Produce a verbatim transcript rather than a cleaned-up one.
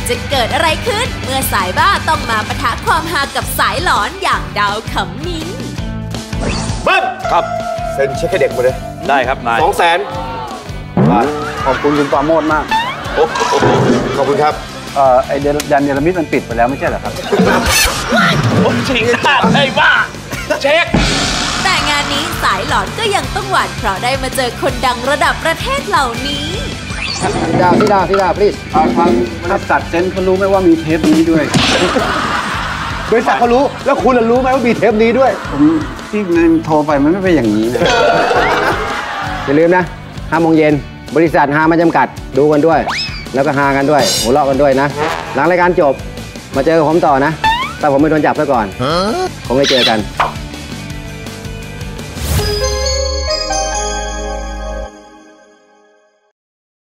จะเกิดอะไรขึ้นเมื่อสายบ้าต้องมาปะทะความฮากับสายหลอนอย่างดาวขำมิ้นเบิ้ลครับเซ็นเช็คให้เด็กมาเลยได้ครับนายสองแสนขอบคุณคุณปราโมทมากโอ้ขอบคุณครับเอ่อไอเดยันเนลมิดมันปิดไปแล้วไม่ใช่เหรอครับผมจริงนะไอ้บ้าเช็คแต่งานนี้สายหลอนก็ยังต้องหวานเพราะได้มาเจอคนดังระดับประเทศเหล่านี้พี่ดาวพี่ดาวพี่ดาว please ทางบริษัทเซนเขารู้ไหมว่ามีเทปนี้ด้วยบริษัทเขารู้แล้วคุณรู้ไหมว่ามีเทปนี้ด้วยผมที่นึงโทรไปมันไม่เป็นอย่างนี้นะอย่าลืมนะห้าโมงเย็นบริษัทฮามาจำกัดดูกันด้วยแล้วก็ฮากันด้วยหัวเราะกันด้วยนะหลังรายการจบมาเจอผมต่อนะแต่ผมไม่โดนจับซะก่อนคงได้เจอกัน